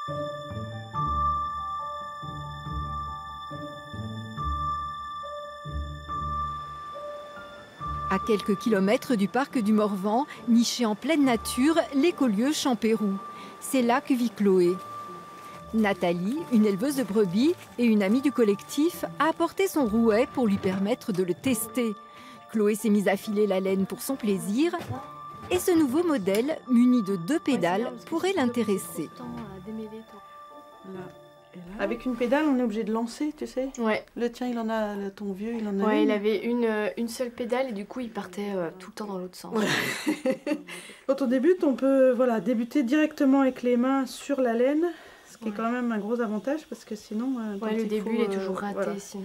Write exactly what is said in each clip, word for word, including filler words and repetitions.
À quelques kilomètres du parc du Morvan, niché en pleine nature, l'écolieu Champéroux. C'est là que vit Chloé. Nathalie, une éleveuse de brebis et une amie du collectif, a apporté son rouet pour lui permettre de le tester. Chloé s'est mise à filer la laine pour son plaisir et ce nouveau modèle, muni de deux pédales, pourrait l'intéresser. Avec une pédale, on est obligé de lancer, tu sais. Ouais. Le tien, il en a, le, ton vieux, il en a Ouais, une. il avait une, une seule pédale et du coup, il partait euh, tout le temps dans l'autre sens. Ouais. Quand on débute, on peut voilà, débuter directement avec les mains sur la laine, ce qui ouais. est quand même un gros avantage parce que sinon... Euh, ouais, le il début, faut, il est toujours euh, raté, voilà. sinon...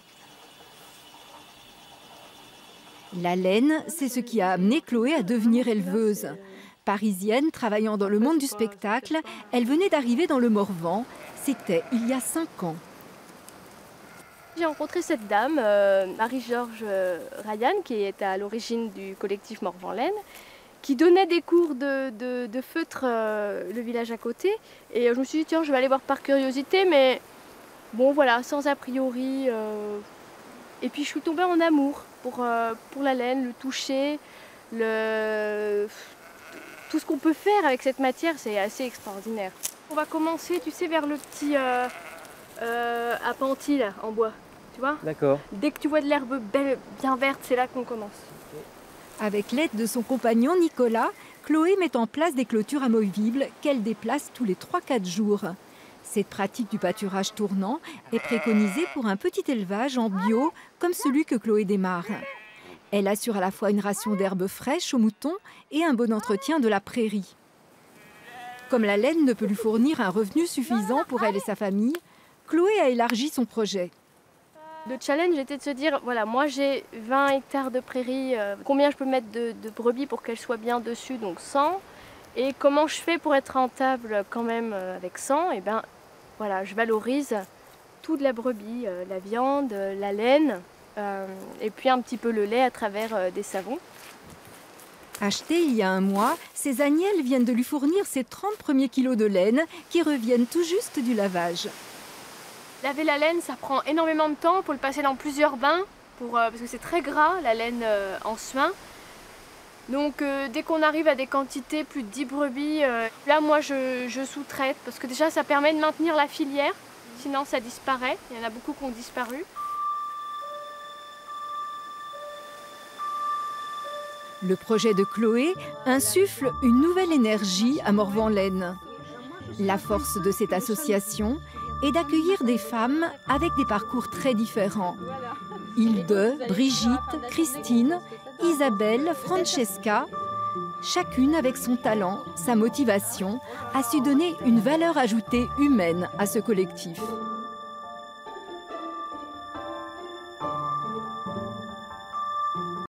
Ouais. La laine, c'est ce qui a amené Chloé à devenir éleveuse. Parisienne, travaillant dans le monde du spectacle, elle venait d'arriver dans le Morvan. C'était il y a cinq ans. J'ai rencontré cette dame, euh, Marie-Georges Ryan, qui était à l'origine du collectif Morvan Laine, qui donnait des cours de, de, de feutre euh, le village à côté. Et je me suis dit, tiens, je vais aller voir par curiosité, mais bon, voilà, sans a priori. Euh... Et puis je suis tombée en amour pour, euh, pour la laine, le toucher, le... tout ce qu'on peut faire avec cette matière, c'est assez extraordinaire. On va commencer, tu sais, vers le petit euh, euh, appentis là, en bois, tu vois. D'accord. Dès que tu vois de l'herbe belle, bien verte, c'est là qu'on commence. Avec l'aide de son compagnon Nicolas, Chloé met en place des clôtures amovibles qu'elle déplace tous les trois à quatre jours. Cette pratique du pâturage tournant est préconisée pour un petit élevage en bio comme celui que Chloé démarre. Elle assure à la fois une ration d'herbes fraîches aux moutons et un bon entretien de la prairie. Comme la laine ne peut lui fournir un revenu suffisant pour elle et sa famille, Chloé a élargi son projet. Le challenge était de se dire, voilà, moi j'ai vingt hectares de prairie, euh, combien je peux mettre de, de brebis pour qu'elles soient bien dessus, donc cent. Et comment je fais pour être rentable quand même euh, avec cent? Et bien voilà, je valorise toute la brebis, euh, la viande, euh, la laine, euh, et puis un petit peu le lait à travers euh, des savons. Achetées il y a un mois, ces agnelles viennent de lui fournir ses trente premiers kilos de laine qui reviennent tout juste du lavage. Laver la laine, ça prend énormément de temps. Il faut le passer dans plusieurs bains pour, euh, parce que c'est très gras, la laine euh, en suin. Donc euh, dès qu'on arrive à des quantités plus de dix brebis, euh, là moi je, je sous-traite parce que déjà ça permet de maintenir la filière, sinon ça disparaît. Il y en a beaucoup qui ont disparu. Le projet de Chloé insuffle une nouvelle énergie à Morvan Laine. La force de cette association est d'accueillir des femmes avec des parcours très différents. Hilde, Brigitte, Christine, Isabelle, Francesca, chacune avec son talent, sa motivation, a su donner une valeur ajoutée humaine à ce collectif.